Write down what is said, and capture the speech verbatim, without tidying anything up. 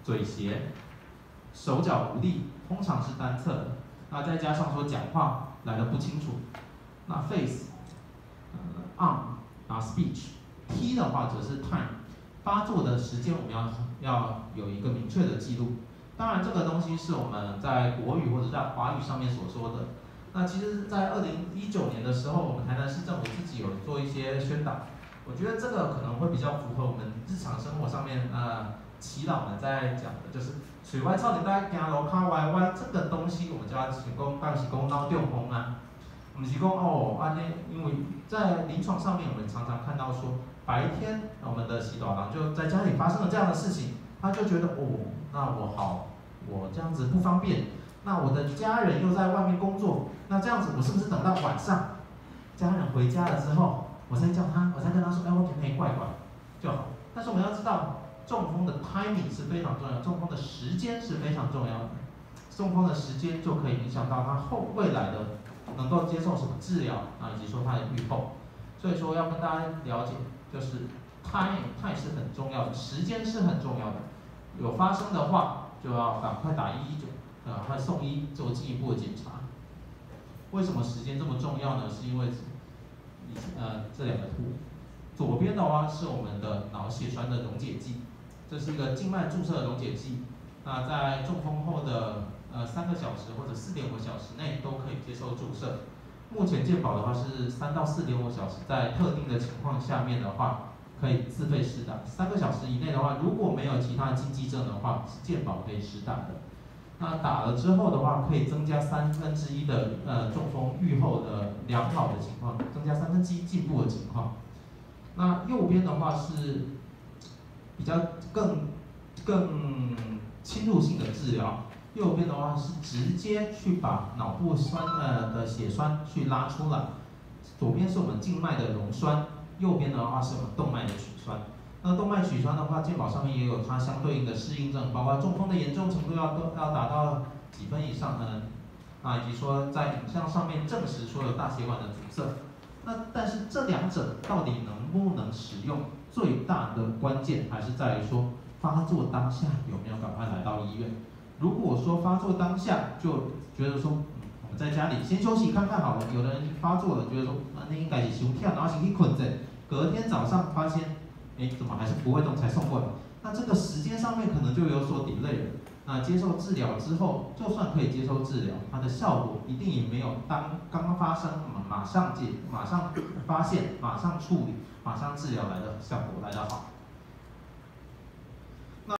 嘴斜、手脚无力，通常是单侧的。那再加上说讲话来的不清楚，那 face、呃、arm 然后 speech，T 的话则是 time， 发作的时间我们要要有一个明确的记录。当然，这个东西是我们在国语或者在华语上面所说的。那其实，在二零一九年的时候，我们台南市政府自己有做一些宣导，我觉得这个可能会比较符合我们日常生活上面呃耆老们在讲的，就是水外超人在行路卡歪歪这个东西，我们就要想讲，当是讲脑中风啊，我们是讲哦，安尼，因为在临床上面，我们常常看到说，白天我们的洗澡郎就在家里发生了这样的事情，他就觉得哦，那我好，我这样子不方便，那我的家人又在外面工作，那这样子我是不是等到晚上，家人回家了之后，我再叫他，我再跟他说，哎，我今天怪怪就好。但是我们要知道，中风的 timing 是非常重要，中风的时间是非常重要的。中风的时间就可以影响到他后未来的能够接受什么治疗啊，以及说他的预后。所以说要跟大家了解，就是 time time 是很重要的，时间是很重要的。有发生的话，就要赶快打一一九，呃，快送医做进一步的检查。为什么时间这么重要呢？是因为呃这两个图，左边的话是我们的脑血栓的溶解剂，这是一个静脉注射的溶解剂。那在中风后的呃三个小时或者四点五小时内都可以接受注射。目前健保的话是三到四点五小时，在特定的情况下面的话，可以自费施打。三个小时以内的话，如果没有其他禁忌症的话，是健保可以施打的。那打了之后的话，可以增加三分之一的呃中风预后的良好的情况，增加三分之一进步的情况。那右边的话是比较更更侵入性的治疗，右边的话是直接去把脑部酸呃的血栓去拉出来，左边是我们静脉的溶栓，右边的话是我们动脉的取栓。那动脉取栓的话，健保上面也有它相对应的适应症，包括中风的严重程度要要达到几分以上呢？啊，以及说在影像上面证实说有大血管的阻塞。那但是这两者到底能不能使用，最大的关键还是在于说发作当下有没有赶快来到医院。如果说发作当下就觉得说，嗯，我们在家里先休息看看好了。有的人发作了，觉得说啊那应该是休跳，然后先去困着，隔天早上发现。哎，怎么还是不会动才送过来？那这个时间上面可能就有所 delay 了。那接受治疗之后，就算可以接受治疗，它的效果一定也没有当刚刚发生马上解、马上发现、马上处理、马上治疗来的效果来得好。